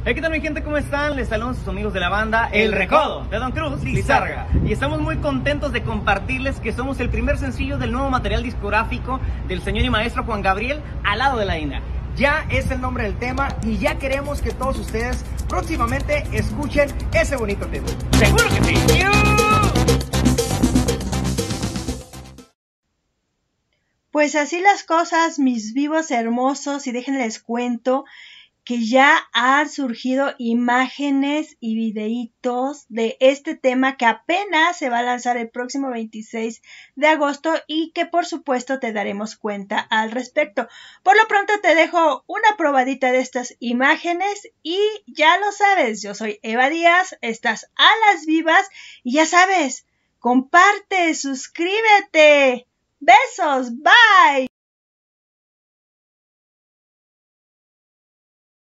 Hey, ¿qué tal mi gente? ¿Cómo están? Les saludan sus amigos de la banda El Recodo, de Don Cruz Lizárraga. Y estamos muy contentos de compartirles que somos el primer sencillo del nuevo material discográfico del señor y maestro Juan Gabriel, Al lado de la India. Ya es el nombre del tema y ya queremos que todos ustedes próximamente escuchen ese bonito tema. ¡Seguro que sí! Pues así las cosas, mis vivos hermosos, y déjenles cuento que ya han surgido imágenes y videitos de este tema que apenas se va a lanzar el próximo 26 de agosto y que por supuesto te daremos cuenta al respecto. Por lo pronto te dejo una probadita de estas imágenes y ya lo sabes, yo soy Eva Díaz, estás a las vivas y ya sabes, comparte, suscríbete. Besos, bye.